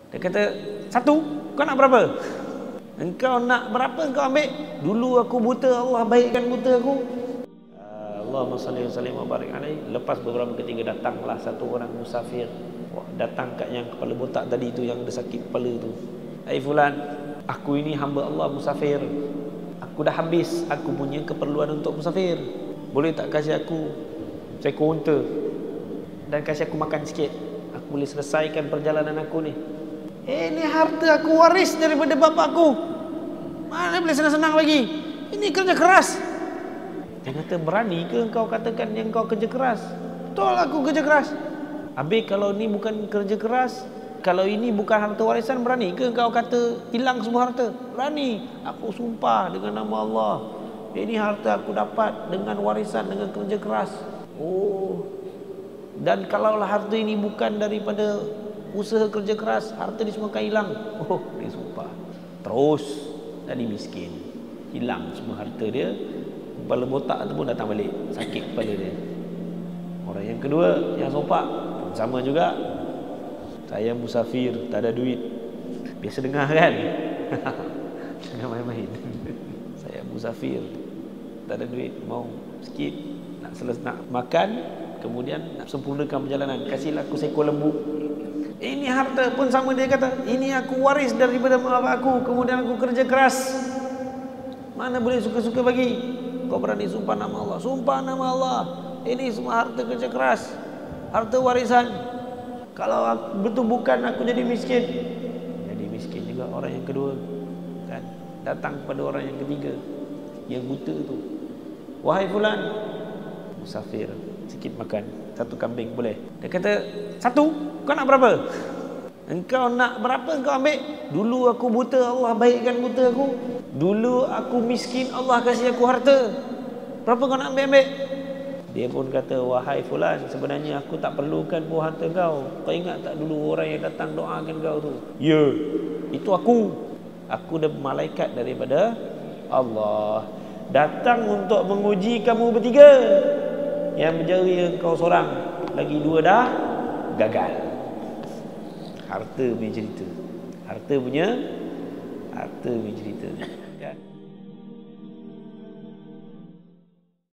Dia kata, satu, kau nak berapa? Engkau nak berapa engkau ambil? Dulu aku buta, Allah baikkan buta aku. Allahumma salli wa sallim wa barik alaihi. Lepas beberapa ketika datanglah satu orang musafir. Datang kat yang kepala botak tadi tu, yang ada sakit kepala tu. Hai fulan, aku ini hamba Allah musafir. Aku dah habis aku punya keperluan untuk musafir. Boleh tak kasih aku seekor unta dan kasih aku makan sikit? Aku boleh selesaikan perjalanan aku ni. Ini harta aku waris daripada bapa aku. Mana boleh senang-senang lagi? Ini kerja keras. Dia kata, berani ke engkau katakan yang kau kerja keras? Betul aku kerja keras. Habis kalau ni bukan kerja keras, kalau ini bukan harta warisan, berani ke engkau kata hilang semua harta? Berani. Aku sumpah dengan nama Allah, ini harta aku dapat dengan warisan, dengan kerja keras. Oh, dan kalaulah harta ini bukan daripada usaha kerja keras, harta ni semua akan hilang. Oh, dia sumpah. Terus jadi miskin, hilang semua harta dia. Kepala botak tu pun datang balik, sakit kepala dia. Orang yang kedua, yang sopak, sama juga. Saya musafir, tak ada duit. Biasa dengar kan? Jangan main-main. Saya musafir, tak ada duit, mau sikit nak makan, kemudian nak sempurnakan perjalanan, kasihlah aku seekor lembu. Ini harta pun sama, dia kata, ini aku waris daripada mak aku, kemudian aku kerja keras. Mana boleh suka-suka bagi? Kau berani sumpah nama Allah? Sumpah nama Allah, ini semua harta kerja keras, harta warisan. Kalau betul bukan, aku jadi miskin. Jadi miskin juga orang yang kedua kan? Datang pada orang yang ketiga, yang buta tu. Wahai fulan, musafir, sikit makan, satu kambing boleh? Dia kata, satu, kau nak berapa? Engkau nak berapa engkau ambil? Dulu aku buta, Allah baikkan buta aku. Dulu aku miskin, Allah kasih aku harta. Berapa kau nak ambil? Dia pun kata, wahai fulan, sebenarnya aku tak perlukan buah harta kau. Kau ingat tak dulu orang yang datang doakan kau tu? Ya, itu aku. Aku dah malaikat daripada Allah, datang untuk menguji kamu bertiga. Yang menjari kau seorang, lagi dua dah gagal. Harta punya cerita. Harta punya cerita.